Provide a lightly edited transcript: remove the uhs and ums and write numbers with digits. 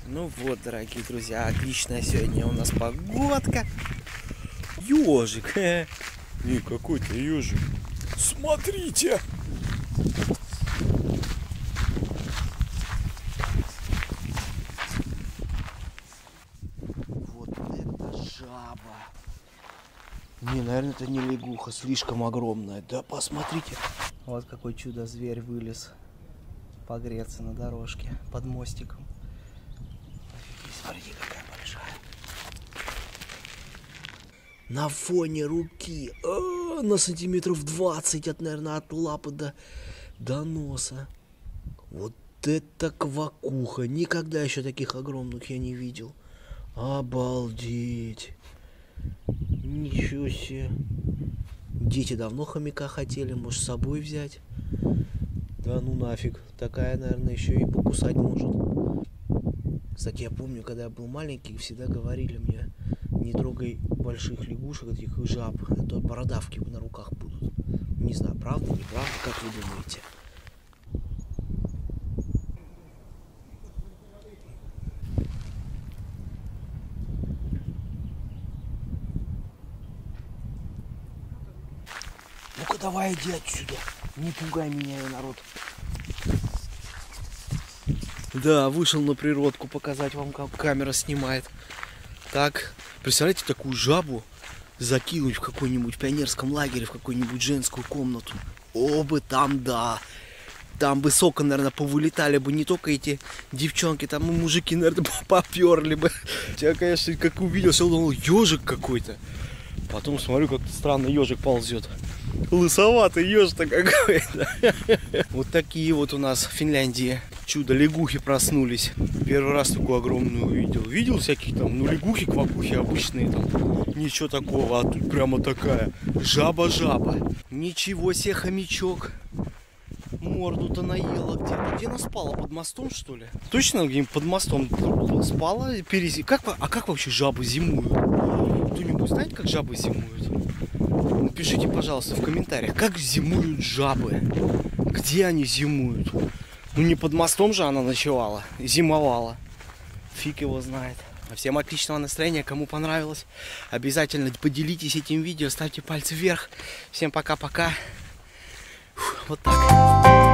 Ну вот, дорогие друзья, отличная сегодня у нас погодка. Ёжик. Не, какой-то ёжик. Смотрите! Вот это жаба. Не, наверное, это не лягуха, слишком огромная. Да посмотрите. Вот какой чудо-зверь вылез погреться на дорожке под мостиком. Смотрите, какая большая. На фоне руки. На сантиметров 20, наверное, от лапы до носа. Вот это квакуха. Никогда еще таких огромных я не видел. Обалдеть. Ничего себе. Дети давно хомяка хотели, может, с собой взять. Да ну нафиг. Такая, наверное, еще и покусать может. Кстати, я помню, когда я был маленький, всегда говорили мне: не трогай больших лягушек, этих жаб, а то бородавки на руках будут. Не знаю, правда, неправда, как вы думаете? Ну-ка давай иди отсюда, не пугай меня, народ. Да, вышел на природку показать вам, как камера снимает. Так, представляете, такую жабу закинуть в какой-нибудь пионерском лагере, в какую-нибудь женскую комнату. О бы там, да. Там бы с окон, наверное, повылетали бы не только эти девчонки, там и мужики, наверное, поперли бы. Я, конечно, как увидел, все думал, ежик какой-то. Потом смотрю, как странный ежик ползет. Лысоватый ежик-то какой-то. Вот такие вот у нас в Финляндии чудо-лягухи проснулись. Первый раз такую огромную увидел. Видел всякие там, ну, лягухи, квакухи обычные там. Ничего такого, а тут прямо такая жаба-жаба. Ничего себе, хомячок. Морду-то наела где-то. Где она спала? Под мостом, что ли? Точно где-нибудь под мостом спала? Как вообще жабы зимуют? Кто-нибудь знает, как жабы зимуют? Напишите, пожалуйста, в комментариях, как зимуют жабы. Где они зимуют? Ну не под мостом же она ночевала, зимовала. Фиг его знает. А всем отличного настроения, кому понравилось. Обязательно поделитесь этим видео, ставьте пальцы вверх. Всем пока-пока. Вот так.